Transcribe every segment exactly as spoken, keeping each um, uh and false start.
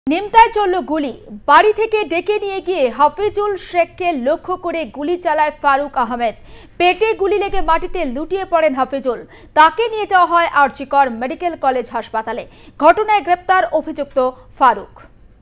নিমতায় চলল গুলি। বাড়ি থেকে ডেকে নিয়ে গিয়ে হাফিজুল শেখকে লক্ষ্য করে গুলি চালায় ফারুক আহমেদ। পেটে গুলি লেগে মাটিতে লুটিয়ে পড়েন হাফিজুল। তাকে নিয়ে যাওয়া হয় আরজিকর মেডিকেল কলেজ হাসপাতালে। ঘটনায় গ্রেপ্তার অভিযুক্ত ফারুক।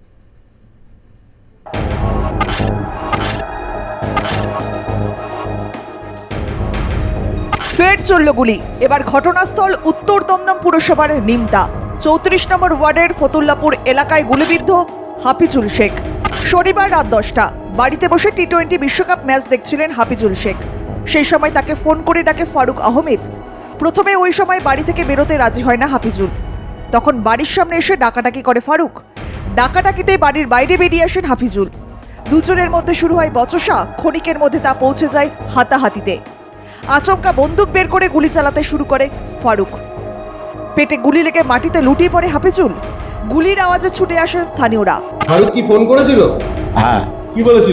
ফের চলল গুলি। এবার ঘটনাস্থল উত্তর দমদম পুরসভার নিমতা চৌত্রিশ নম্বর ওয়ার্ডের ফতুল্লাপুর এলাকায় গুলিবিদ্ধ হাফিজুল শেখ। শনিবার রাত দশটা বাড়িতে বসে টি টোয়েন্টি বিশ্বকাপ ম্যাচ দেখছিলেন হাফিজুল শেখ। সেই সময় তাকে ফোন করে ডাকে ফারুক আহমেদ। প্রথমে ওই সময় বাড়ি থেকে বেরোতে রাজি হয় না হাফিজুল। তখন বাড়ির সামনে এসে ডাকাডাকি করে ফারুক। ডাকাডাকিতে বাড়ির বাইরে বেরিয়ে আসেন হাফিজুল। দুজনের মধ্যে শুরু হয় বচসা। ক্ষণিকের মধ্যে তা পৌঁছে যায় হাতাহাতিতে। আচমকা বন্দুক বের করে গুলি চালাতে শুরু করে ফারুক। পেটে গুলি লেগে মাটিতে লুটিয়ে পড়ে হাফিজুল। গুলির আওয়াজে ছুটে আসেন স্থানীয়রা। ফারুক কি ফোন করেছিল? হ্যাঁ। কি বলেছিল?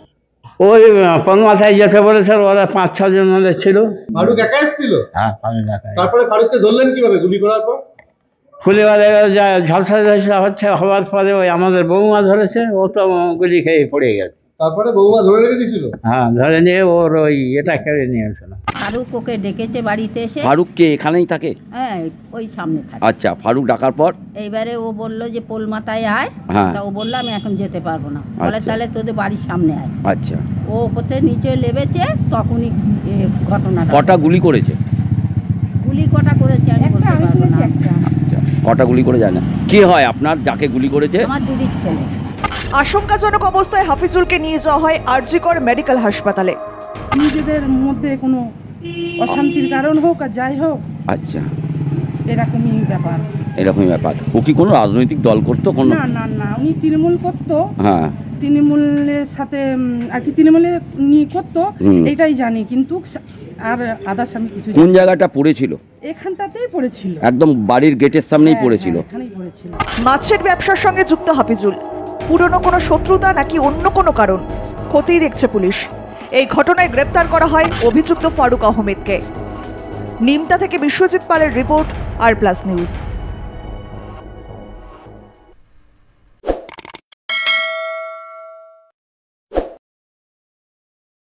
ওই কোন মাথায় যেতে বলেছিল, ওরা পাঁচ ছ জন মধ্যে ছিল। ফারুক একা এসেছিল? হ্যাঁ, ফারুক একা। তারপরে ফারুককে ধরলেন কিভাবে গুলি করার পর? ফুলিবারে যা ঝলসা ঝলসা হচ্ছে হওয়ার পরে ওই আমাদের বৌমা ধরেছে, ও তো গুলি খেয়ে পড়ে গেছে। তারপরে বৌমা ধরে রেখে দিয়েছিল? হ্যাঁ, ধরে নিয়ে ওর ওই এটা কেড়ে নিয়ে এসেছিল। ফারুক ওকে ডেকেছে বাড়িতে এসে। ফারুক কে এখানেই থাকে? হ্যাঁ, ওই সামনে থাকে। আচ্ছা, ফারুক ডাকার পর এইবারে ও বলল যে পোল মাথায় আয়। হ্যাঁ। তা ও বলল আমি এখন যেতে পারবো না। বলে আচ্ছা। তাহলে তোদের বাড়ির সামনে আয়। আচ্ছা। ও ওপরে নিচে লেবেছে, তখনই এ ঘটনাটা। কটা গুলি করেছে? গুলি কটা করেছে আমি বলতে পারবো না। আচ্ছা, কটা গুলি করে জানেন? কে হয় আপনার যাকে গুলি করেছে? আমার দিদির ছেলে। আশঙ্কাজনক অবস্থায় হাফিজুলকে নিয়ে যাওয়া হয় আরজিকর মেডিকেল হাসপাতালে। নিজেদের মধ্যে কোনো অশান্তির কারণ হোক আর যাই হোক, আচ্ছা, এরকমই ব্যাপার। এরকমই ব্যাপার। ও কি কোনো রাজনৈতিক দল করতো? কোনো না না না, উনি তৃণমূল করতো। হ্যাঁ, তৃণমূলের সাথে আর কি তৃণমূলে নিয়ে করতো, এটাই জানি, কিন্তু আর আদার্স আমি কিছু কোন জায়গাটা পড়েছিল? এখানটাতেই পড়েছিল, একদম বাড়ির গেটের সামনেই পড়েছিল। এখানেই পড়েছিল। মাছের ব্যবসার সঙ্গে যুক্ত হাফিজুল। পুরনো কোনো শত্রুতা নাকি অন্য কোনো কারণ, খতিয়ে দেখছে পুলিশ। এই ঘটনায় গ্রেপ্তার করা হয় অভিযুক্ত ফারুক আহমেদকে। নিমতা থেকে বিশ্বজিৎ পালের রিপোর্ট, আর প্লাস নিউজ।